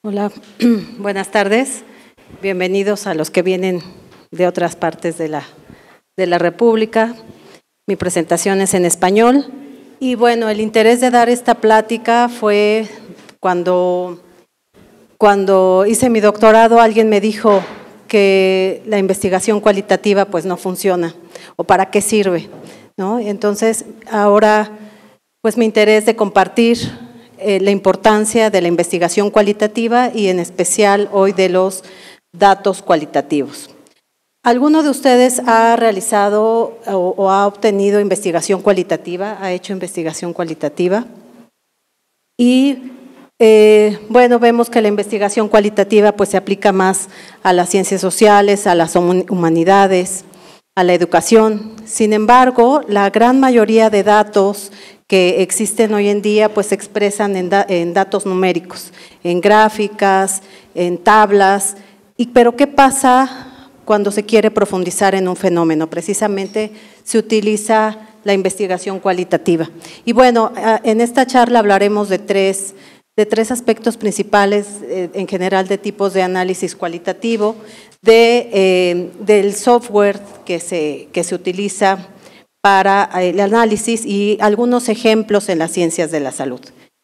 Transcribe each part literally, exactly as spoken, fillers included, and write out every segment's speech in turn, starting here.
Hola, buenas tardes. Bienvenidos a los que vienen de otras partes de la, de la República. Mi presentación es en español. Y bueno, el interés de dar esta plática fue cuando, cuando hice mi doctorado, alguien me dijo que la investigación cualitativa pues no funciona, o para qué sirve, ¿no? Entonces, ahora pues mi interés de compartir Eh, la importancia de la investigación cualitativa y en especial hoy de los datos cualitativos. ¿Alguno de ustedes ha realizado o, o ha obtenido investigación cualitativa, ha hecho investigación cualitativa? Y eh, bueno, vemos que la investigación cualitativa pues se aplica más a las ciencias sociales, a las humanidades, a la educación. Sin embargo, la gran mayoría de datos que existen hoy en día pues se expresan en, da, en datos numéricos, en gráficas, en tablas. Y, pero ¿qué pasa cuando se quiere profundizar en un fenómeno? Precisamente se utiliza la investigación cualitativa. Y bueno, en esta charla hablaremos de tres, de tres aspectos principales, eh, en general de tipos de análisis cualitativo, de, eh, del software que se, que se utiliza para el análisis y algunos ejemplos en las ciencias de la salud.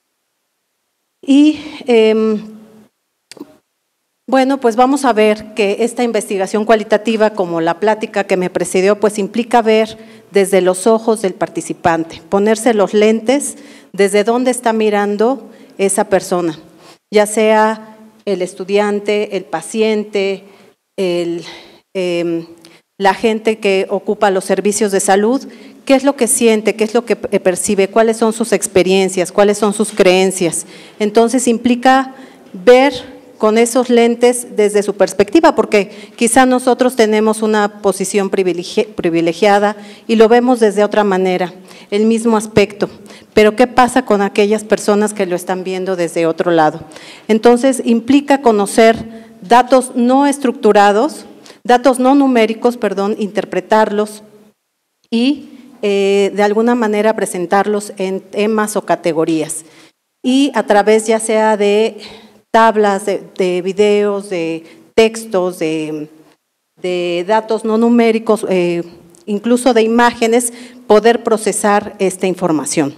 Y eh, bueno, pues vamos a ver que esta investigación cualitativa, como la plática que me precedió, pues implica ver desde los ojos del participante, ponerse los lentes desde dónde está mirando esa persona, ya sea el estudiante, el paciente, el eh, la gente que ocupa los servicios de salud, qué es lo que siente, qué es lo que percibe, cuáles son sus experiencias, cuáles son sus creencias. Entonces implica ver con esos lentes desde su perspectiva, porque quizá nosotros tenemos una posición privilegi- privilegiada y lo vemos desde otra manera, el mismo aspecto. Pero ¿qué pasa con aquellas personas que lo están viendo desde otro lado? Entonces implica conocer datos no estructurados, datos no numéricos, perdón, interpretarlos y eh, de alguna manera presentarlos en temas o categorías. Y a través ya sea de tablas, de, de videos, de textos, de, de datos no numéricos, eh, incluso de imágenes, poder procesar esta información.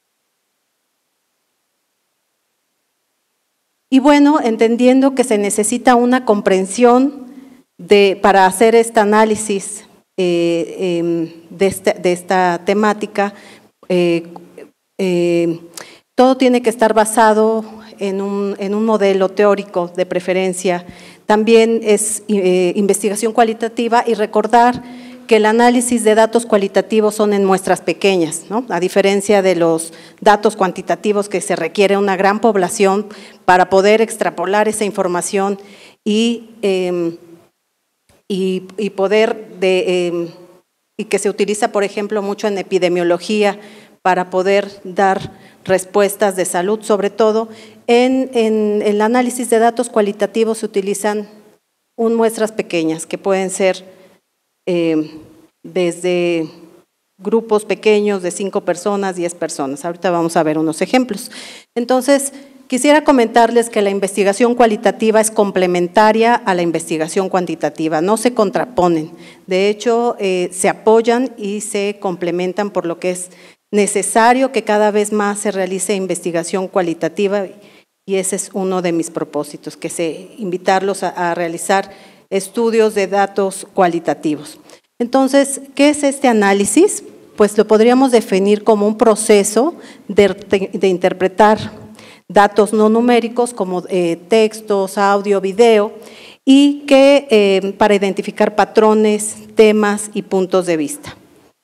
Y bueno, entendiendo que se necesita una comprensión De, para hacer este análisis eh, eh, de, esta, de esta temática, eh, eh, todo tiene que estar basado en un, en un modelo teórico de preferencia. También es eh, investigación cualitativa y recordar que el análisis de datos cualitativos son en muestras pequeñas, ¿no? A diferencia de los datos cuantitativos que se requiere una gran población para poder extrapolar esa información y eh, Y, y poder de, eh, y que se utiliza, por ejemplo, mucho en epidemiología para poder dar respuestas de salud, sobre todo en, en, en el análisis de datos cualitativos se utilizan un muestras pequeñas que pueden ser eh, desde grupos pequeños de cinco personas, diez personas. Ahorita vamos a ver unos ejemplos. Entonces, quisiera comentarles que la investigación cualitativa es complementaria a la investigación cuantitativa, no se contraponen, de hecho eh, se apoyan y se complementan, por lo que es necesario que cada vez más se realice investigación cualitativa y ese es uno de mis propósitos, que se invitarlos a, a realizar estudios de datos cualitativos. Entonces, ¿qué es este análisis? Pues lo podríamos definir como un proceso de, de, de interpretar datos no numéricos como eh, textos, audio, video, y que eh, para identificar patrones, temas y puntos de vista.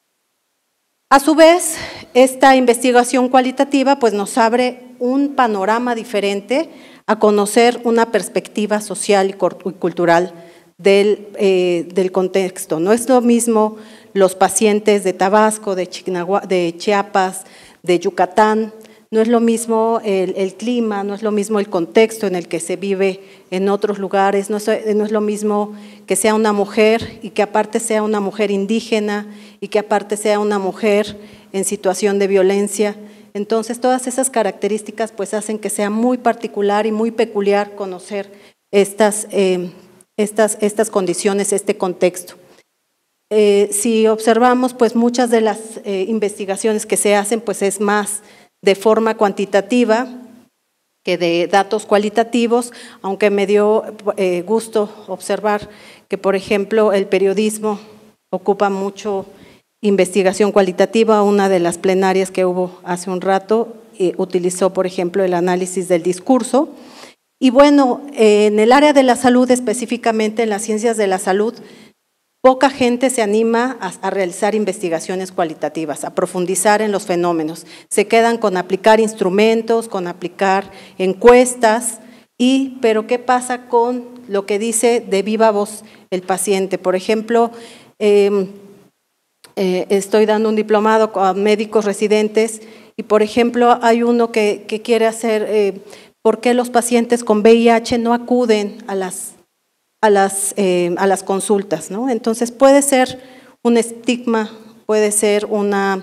A su vez, esta investigación cualitativa pues, nos abre un panorama diferente a conocer una perspectiva social y cultural del, eh, del contexto. No es lo mismo los pacientes de Tabasco, de, Chinagua, de Chiapas, de Yucatán. No es lo mismo el, el clima, no es lo mismo el contexto en el que se vive en otros lugares, no es, no es lo mismo que sea una mujer y que aparte sea una mujer indígena y que aparte sea una mujer en situación de violencia. Entonces, todas esas características pues hacen que sea muy particular y muy peculiar conocer estas, eh, estas, estas condiciones, este contexto. Eh, si observamos, pues muchas de las eh, investigaciones que se hacen, pues es más de forma cuantitativa que de datos cualitativos, aunque me dio eh, gusto observar que, por ejemplo, el periodismo ocupa mucho investigación cualitativa. Una de las plenarias que hubo hace un rato eh, utilizó, por ejemplo, el análisis del discurso. Y bueno, eh, en el área de la salud, específicamente en las ciencias de la salud, poca gente se anima a, a realizar investigaciones cualitativas, a profundizar en los fenómenos. Se quedan con aplicar instrumentos, con aplicar encuestas, y, pero ¿qué pasa con lo que dice de viva voz el paciente? Por ejemplo, eh, eh, estoy dando un diplomado a médicos residentes y, por ejemplo, hay uno que, que quiere hacer eh, por qué los pacientes con V I H no acuden a las A las, eh, a las consultas, ¿no? Entonces puede ser un estigma, puede ser una,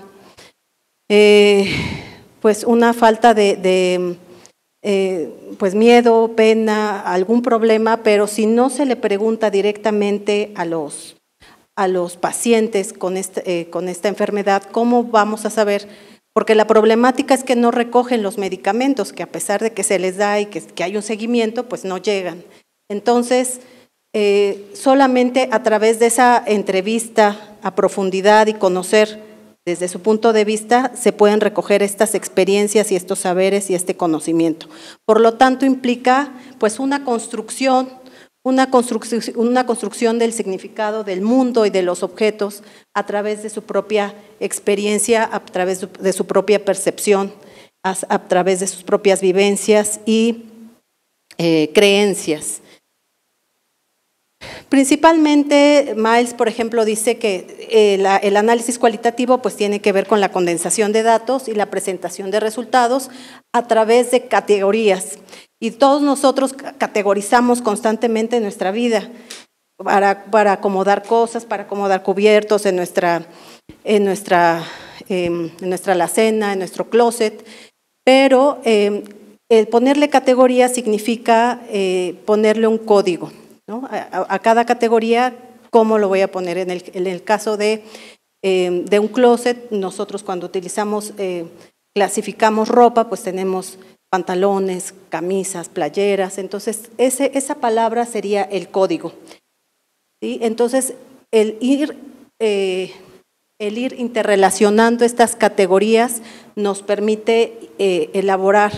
eh, pues una falta de, de eh, pues miedo, pena, algún problema, pero si no se le pregunta directamente a los, a los pacientes con, este, eh, con esta enfermedad, ¿cómo vamos a saber? Porque la problemática es que no recogen los medicamentos, que a pesar de que se les da y que, que hay un seguimiento, pues no llegan. Entonces, Eh, solamente a través de esa entrevista a profundidad y conocer desde su punto de vista se pueden recoger estas experiencias y estos saberes y este conocimiento. Por lo tanto, implica pues una construcción, una construcción, una construcción del significado del mundo y de los objetos a través de su propia experiencia, a través de su propia percepción, a, a través de sus propias vivencias y eh, creencias. Principalmente, Miles, por ejemplo, dice que eh, la, el análisis cualitativo pues tiene que ver con la condensación de datos y la presentación de resultados a través de categorías. Y todos nosotros categorizamos constantemente en nuestra vida para, para acomodar cosas, para acomodar cubiertos en nuestra, en nuestra, eh, en nuestra alacena, en nuestro closet, pero eh, el ponerle categoría significa eh, ponerle un código, ¿no? A, a cada categoría, ¿cómo lo voy a poner? En el, en el caso de, eh, de un closet, nosotros cuando utilizamos, eh, clasificamos ropa, pues tenemos pantalones, camisas, playeras, entonces ese, esa palabra sería el código, ¿sí? Entonces, el ir, eh, el ir interrelacionando estas categorías nos permite eh, elaborar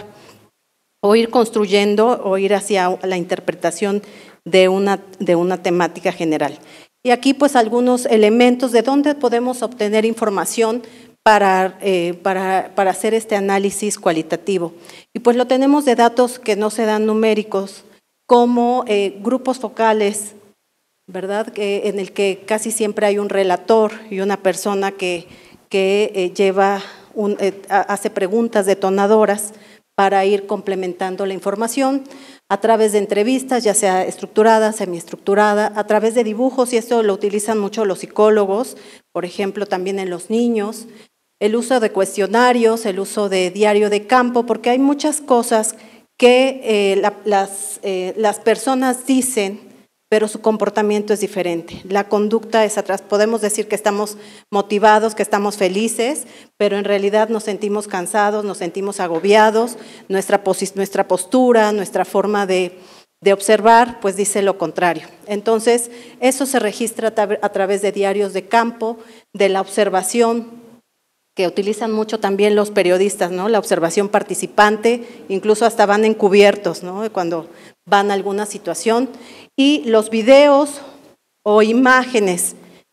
o ir construyendo o ir hacia la interpretación de una, de una temática general. Y aquí pues algunos elementos de dónde podemos obtener información para, eh, para, para hacer este análisis cualitativo. Y pues lo tenemos de datos que no se dan numéricos, como eh, grupos focales, ¿verdad? Que, en el que casi siempre hay un relator y una persona que, que eh, lleva un, eh, hace preguntas detonadoras para ir complementando la información a través de entrevistas, ya sea estructurada, semiestructurada, a través de dibujos, y esto lo utilizan mucho los psicólogos, por ejemplo, también en los niños, el uso de cuestionarios, el uso de diario de campo, porque hay muchas cosas que eh, la, las, eh, las personas dicen, pero su comportamiento es diferente. La conducta es atrás. Podemos decir que estamos motivados, que estamos felices, pero en realidad nos sentimos cansados, nos sentimos agobiados, nuestra, nuestra postura, nuestra forma de, de observar, pues dice lo contrario. Entonces, eso se registra a través de diarios de campo, de la observación, que utilizan mucho también los periodistas, ¿no? La observación participante, incluso hasta van encubiertos, ¿no? Cuando van a alguna situación, y los videos o imágenes.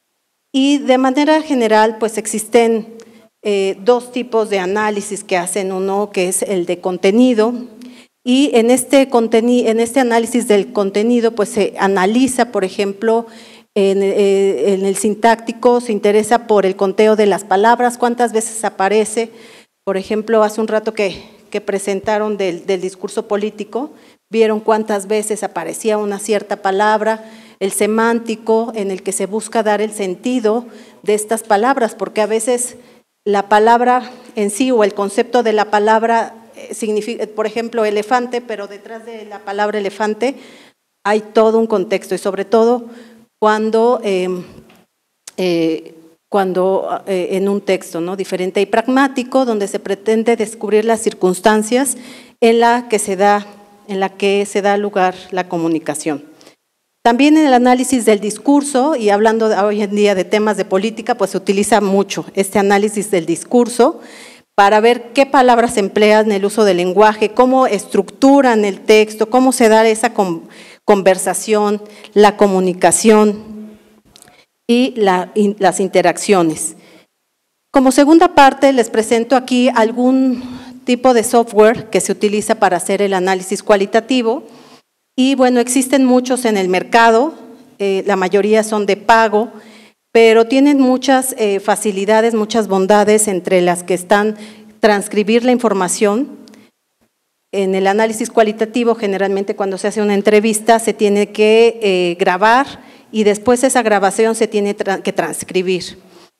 Y de manera general, pues existen eh, dos tipos de análisis que hacen uno, que es el de contenido, y en este, conteni- en este análisis del contenido, pues se analiza, por ejemplo, En, eh, en el sintáctico se interesa por el conteo de las palabras, cuántas veces aparece. Por ejemplo, hace un rato que, que presentaron del, del discurso político, vieron cuántas veces aparecía una cierta palabra, el semántico en el que se busca dar el sentido de estas palabras, porque a veces la palabra en sí o el concepto de la palabra significa, por ejemplo, elefante, pero detrás de la palabra elefante hay todo un contexto y sobre todo cuando, eh, eh, cuando eh, en un texto, ¿no?, diferente y pragmático, donde se pretende descubrir las circunstancias en la que se da, en la que se da lugar la comunicación. También en el análisis del discurso, y hablando hoy en día de temas de política, pues se utiliza mucho este análisis del discurso para ver qué palabras se emplean en el uso del lenguaje, cómo estructuran el texto, cómo se da esa conversación, la comunicación y la, las interacciones. Como segunda parte, les presento aquí algún tipo de software que se utiliza para hacer el análisis cualitativo. Y bueno, existen muchos en el mercado, eh, la mayoría son de pago, pero tienen muchas eh, facilidades, muchas bondades, entre las que están transcribir la información. En el análisis cualitativo, generalmente cuando se hace una entrevista, se tiene que eh, grabar y después esa grabación se tiene tra- que transcribir.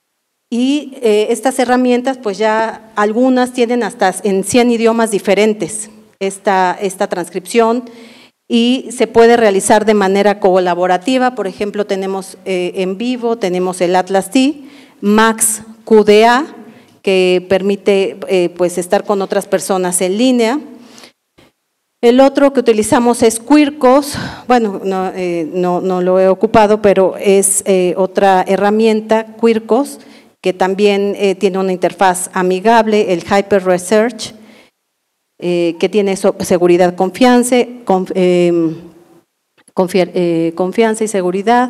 Y eh, estas herramientas, pues ya algunas tienen hasta en cien idiomas diferentes esta, esta transcripción, y se puede realizar de manera colaborativa. Por ejemplo, tenemos eh, en vivo, tenemos el Atlas T, Max Q D A, que permite eh, pues estar con otras personas en línea. El otro que utilizamos es Quirkos, bueno, no, eh, no, no lo he ocupado, pero es eh, otra herramienta, Quirkos, que también eh, tiene una interfaz amigable, el Hyper Research, Eh, que tiene so, seguridad, confianza, conf, eh, confiar, eh, confianza y seguridad,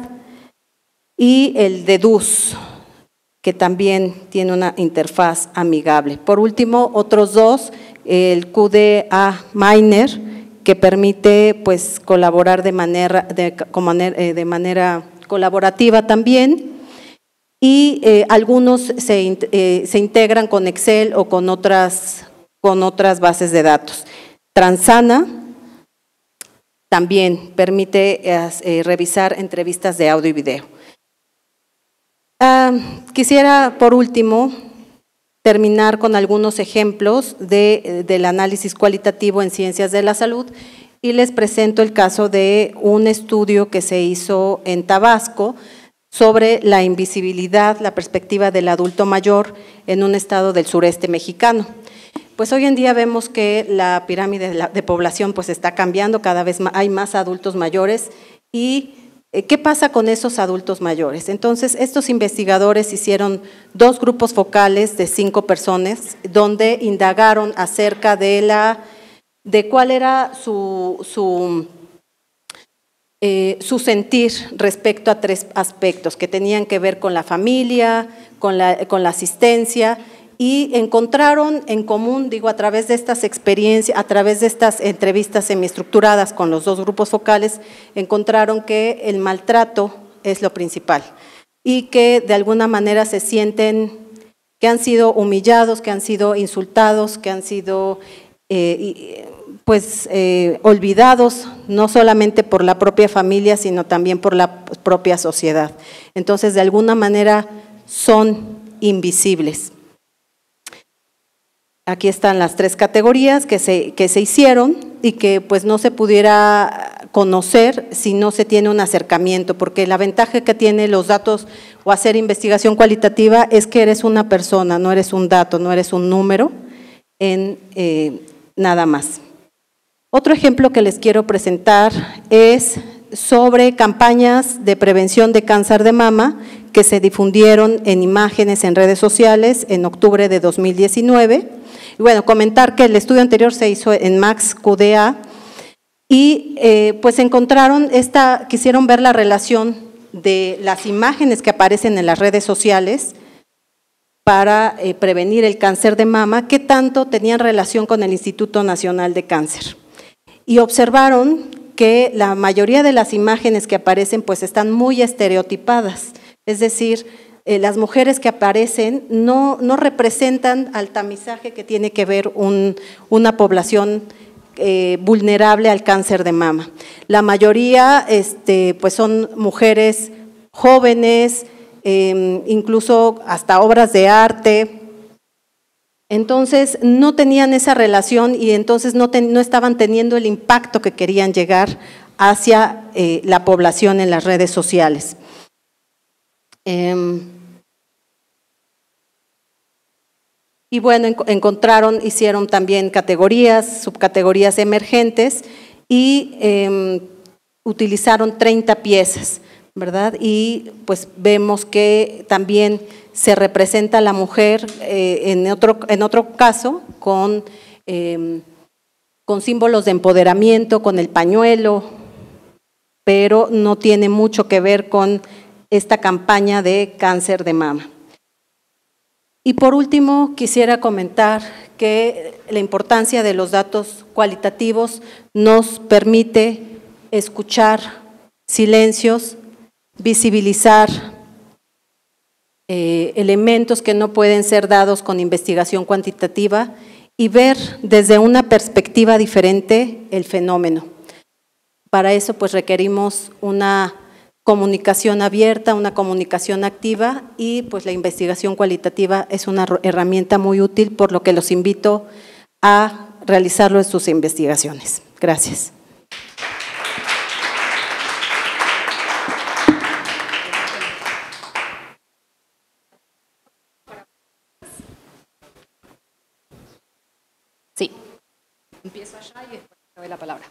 y el Deduz, que también tiene una interfaz amigable. Por último, otros dos, el Q D A Miner, que permite pues colaborar de manera, de, de manera colaborativa también, y eh, algunos se, eh, se integran con Excel o con otras con otras bases de datos. Transana también permite eh, revisar entrevistas de audio y video. Uh, quisiera, por último, terminar con algunos ejemplos de, del análisis cualitativo en ciencias de la salud, y les presento el caso de un estudio que se hizo en Tabasco sobre la invisibilidad, la perspectiva del adulto mayor en un estado del sureste mexicano. Pues hoy en día vemos que la pirámide de, la, de población pues está cambiando, cada vez más, hay más adultos mayores. ¿Y eh, qué pasa con esos adultos mayores? Entonces, estos investigadores hicieron dos grupos focales de cinco personas, donde indagaron acerca de, la, de cuál era su, su, eh, su sentir respecto a tres aspectos que tenían que ver con la familia, con la, con la asistencia, y encontraron en común, digo, a través de estas experiencias, a través de estas entrevistas semiestructuradas con los dos grupos focales, encontraron que el maltrato es lo principal y que de alguna manera se sienten que han sido humillados, que han sido insultados, que han sido eh, pues eh, olvidados, no solamente por la propia familia, sino también por la propia sociedad. Entonces, de alguna manera son invisibles. Aquí están las tres categorías que se, que se hicieron y que pues no se pudiera conocer si no se tiene un acercamiento, porque la ventaja que tiene los datos o hacer investigación cualitativa es que eres una persona, no eres un dato, no eres un número en eh, nada más. Otro ejemplo que les quiero presentar es sobre campañas de prevención de cáncer de mama que se difundieron en imágenes en redes sociales en octubre de dos mil diecinueve. Y bueno, comentar que el estudio anterior se hizo en Max Q D A y eh, pues encontraron esta, quisieron ver la relación de las imágenes que aparecen en las redes sociales para eh, prevenir el cáncer de mama, qué tanto tenían relación con el Instituto Nacional de Cáncer. Y observaron que la mayoría de las imágenes que aparecen pues están muy estereotipadas, es decir, Eh, las mujeres que aparecen no, no representan al tamizaje que tiene que ver un, una población eh, vulnerable al cáncer de mama. La mayoría este, pues son mujeres jóvenes, eh, incluso hasta obras de arte, Entonces, no tenían esa relación y entonces no, ten, no estaban teniendo el impacto que querían llegar hacia eh, la población en las redes sociales. Eh, y bueno, en, encontraron, hicieron también categorías, subcategorías emergentes y eh, utilizaron treinta piezas, ¿verdad? Y pues vemos que también se representa a la mujer eh, en, otro, en otro caso con, eh, con símbolos de empoderamiento, con el pañuelo, pero no tiene mucho que ver con esta campaña de cáncer de mama. Y por último, quisiera comentar que la importancia de los datos cualitativos nos permite escuchar silencios, visibilizar eh, elementos que no pueden ser dados con investigación cuantitativa y ver desde una perspectiva diferente el fenómeno. Para eso pues requerimos una comunicación abierta, una comunicación activa y pues la investigación cualitativa es una herramienta muy útil, por lo que los invito a realizarlo en sus investigaciones. Gracias. Sí. Empiezo allá y después te doy la palabra.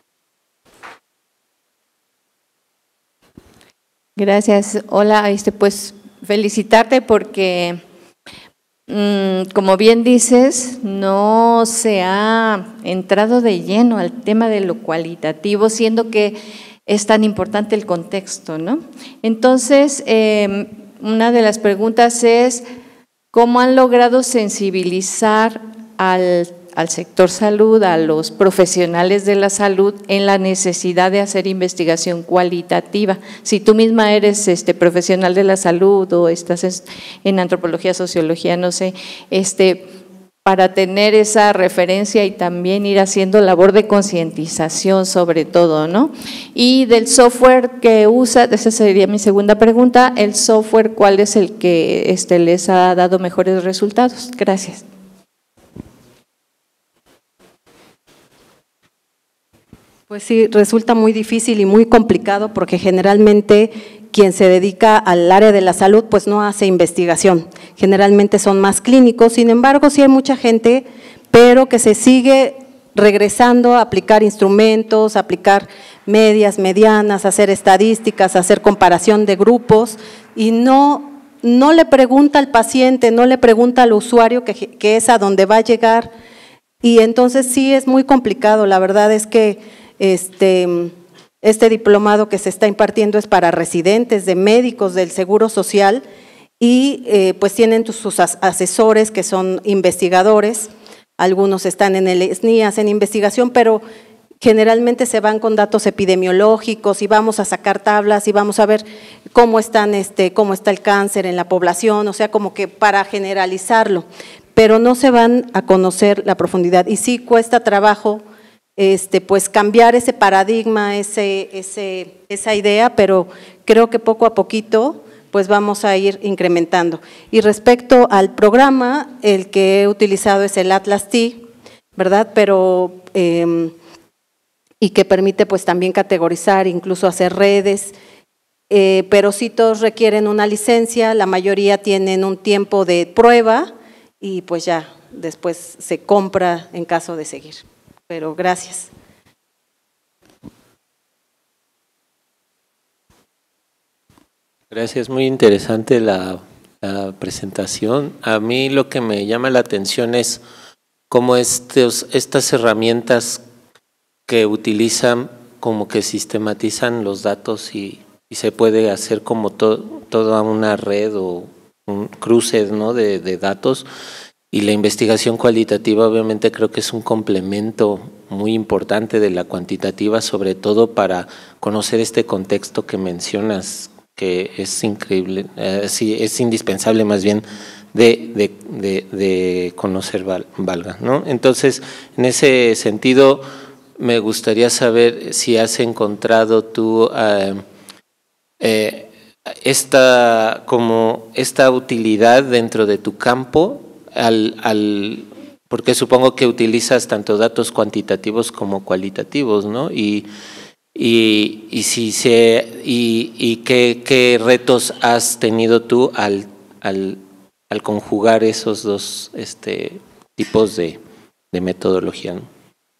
Gracias. Hola, este, pues felicitarte porque, mmm, como bien dices, no se ha entrado de lleno al tema de lo cualitativo, siendo que es tan importante el contexto, ¿no? Entonces, eh, una de las preguntas es, ¿cómo han logrado sensibilizar al al sector salud, a los profesionales de la salud en la necesidad de hacer investigación cualitativa? Si tú misma eres este, profesional de la salud o estás en antropología, sociología, no sé, este, para tener esa referencia y también ir haciendo labor de concientización sobre todo, ¿no? Y del software que usa, esa sería mi segunda pregunta, el software, ¿cuál es el que este, les ha dado mejores resultados? Gracias. Pues sí, resulta muy difícil y muy complicado porque generalmente quien se dedica al área de la salud pues no hace investigación, generalmente son más clínicos, sin embargo sí hay mucha gente, pero que se sigue regresando a aplicar instrumentos, a aplicar medias, medianas, a hacer estadísticas, a hacer comparación de grupos y no, no le pregunta al paciente, no le pregunta al usuario que, que es a donde va a llegar y entonces sí es muy complicado, la verdad es que Este, este diplomado que se está impartiendo es para residentes de médicos del Seguro Social y eh, pues tienen sus asesores que son investigadores, algunos están en el S N I, hacen investigación, pero generalmente se van con datos epidemiológicos y vamos a sacar tablas y vamos a ver cómo, están, este, cómo está el cáncer en la población, o sea, como que para generalizarlo, pero no se van a conocer la profundidad y sí cuesta trabajo Este, pues cambiar ese paradigma, ese, ese, esa idea, pero creo que poco a poquito pues vamos a ir incrementando. Y respecto al programa, el que he utilizado es el Atlas T, ¿verdad? Pero, eh, y que permite pues también categorizar, incluso hacer redes, eh, pero sí todos requieren una licencia, la mayoría tienen un tiempo de prueba y pues ya después se compra en caso de seguir. Pero gracias. Gracias, muy interesante la, la presentación. A mí lo que me llama la atención es cómo estos, estas herramientas que utilizan como que sistematizan los datos y, y se puede hacer como to, toda una red o un cruce, ¿no? de, de datos. Y la investigación cualitativa obviamente creo que es un complemento muy importante de la cuantitativa, sobre todo para conocer este contexto que mencionas, que es increíble, eh, sí, es indispensable más bien de, de, de, de conocer, valga, ¿no? Entonces, en ese sentido, me gustaría saber si has encontrado tú eh, eh, esta, como esta utilidad dentro de tu campo, Al, al porque supongo que utilizas tanto datos cuantitativos como cualitativos, ¿no? Y, y, y, si se, y, y qué, qué retos has tenido tú al, al, al conjugar esos dos este, tipos de, de metodología, ¿no?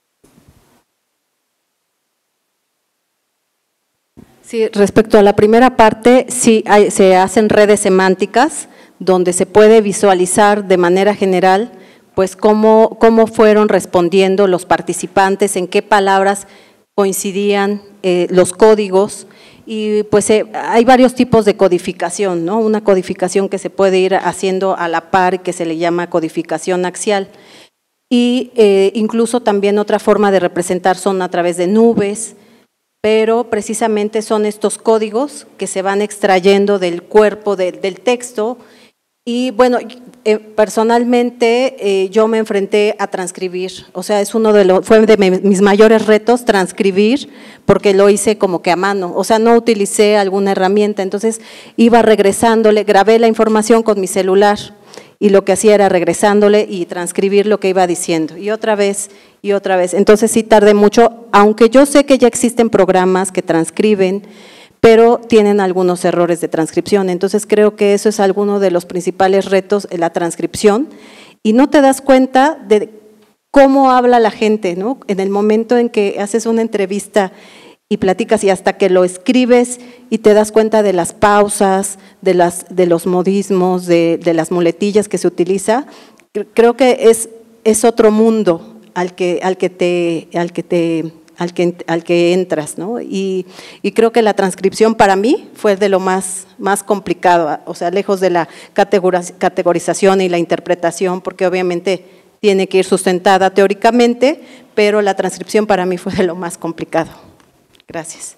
Sí, respecto a la primera parte, sí hay, se hacen redes semánticas donde se puede visualizar de manera general pues cómo, cómo fueron respondiendo los participantes, en qué palabras coincidían eh, los códigos, y pues eh, hay varios tipos de codificación, ¿no? Una codificación que se puede ir haciendo a la par, que se le llama codificación axial, y eh, incluso también otra forma de representar son a través de nubes, pero precisamente son estos códigos que se van extrayendo del cuerpo de, del texto. Y bueno, eh, personalmente eh, yo me enfrenté a transcribir, o sea, es uno de los, fue de mis mayores retos transcribir, porque lo hice como que a mano, o sea, no utilicé alguna herramienta, entonces iba regresándole, grabé la información con mi celular y lo que hacía era regresándole y transcribir lo que iba diciendo, y otra vez, y otra vez. Entonces sí tardé mucho, aunque yo sé que ya existen programas que transcriben, pero tienen algunos errores de transcripción. Entonces creo que eso es alguno de los principales retos, la transcripción, y no te das cuenta de cómo habla la gente, ¿no? En el momento en que haces una entrevista y platicas, y hasta que lo escribes y te das cuenta de las pausas, de, las, de los modismos, de, de las muletillas que se utiliza, creo que es, es otro mundo al que, al que te… Al que te Al que, al que entras, ¿no? Y, y creo que la transcripción para mí fue de lo más, más complicado, o sea, lejos de la categorización y la interpretación, porque obviamente tiene que ir sustentada teóricamente, pero la transcripción para mí fue de lo más complicado. Gracias.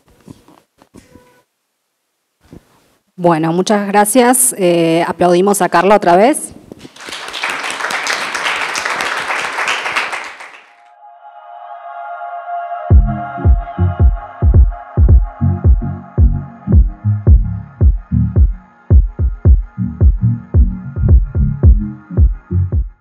Bueno, muchas gracias. Eh, aplaudimos a Carla otra vez.